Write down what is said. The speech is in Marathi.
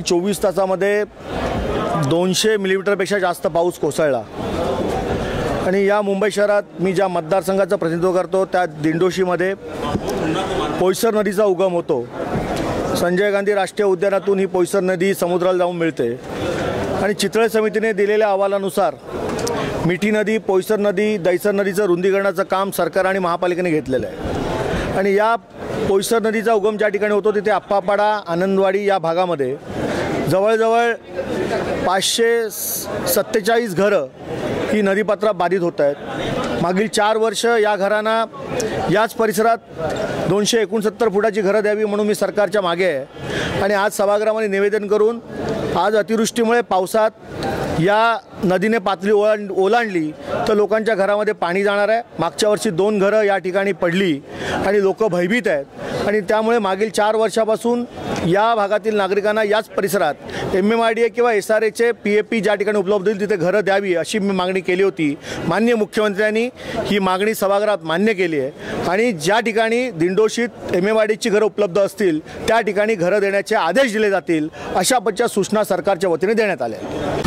24 तासामध्ये 200 मिलीमीटरपेक्षा जास्त पाऊस कोसळला आणि या मुंबई शहरात मी ज्या मतदारसंघाचं प्रतिनिधित्व करतो त्या दिंडोशीमध्ये पोयसर नदीचा उगम होतो। संजय गांधी राष्ट्रीय उद्यानातून ही पोयसर नदी समुद्राला जाऊन मिळते आणि चितळे समितीने दिलेल्या अहवालानुसार मिठी नदी, पोयसर नदी, दैसर नदीचं रुंदीकरणाचं काम सरकार आणि महापालिकेने घेतलेलं आहे आणि या पोयसर नदीचा उगम ज्या ठिकाणी होतो तिथे आप्पापाडा, आनंदवाडी या भागामध्ये जवळजवळ 547 घरं ही नदीपात्रात बाधित होत आहेत। मागील 4 वर्ष या घरांना याच परिसरात 269 फुटाची घरं द्यावी म्हणून मी सरकारच्या मागे आहे आणि आज सभागृहामध्ये निवेदन करून आज अतिवृष्टीमुळे पावसात या नदीने पातळी ओलांडली तर लोकांच्या घरामध्ये पाणी जाणार आहे। मागच्या वर्षी 2 घरं या ठिकाणी पडली आणि लोक भयभीत आहेत आणि त्यामुळे मागील 4 वर्षापासून या भागातील नागरिकांना याच परिसरात MMRDA किंवा SRAचे PAP ज्या ठिकाणी उपलब्ध होईल तिथे घरं द्यावी अशी मी मागणी केली होती। माननीय मुख्यमंत्र्यांनी ही मागणी सभागृहात मान्य केली आहे आणि ज्या ठिकाणी दिंडोशीत MMRDAची घरं उपलब्ध असतील त्या ठिकाणी घरं देण्याचे आदेश दिले जातील अशा सूचना सरकारच्या वतीने देण्यात आल्या।